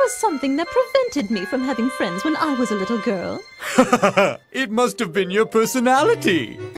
was something that prevented me from having friends when I was a little girl. It must have been your personality.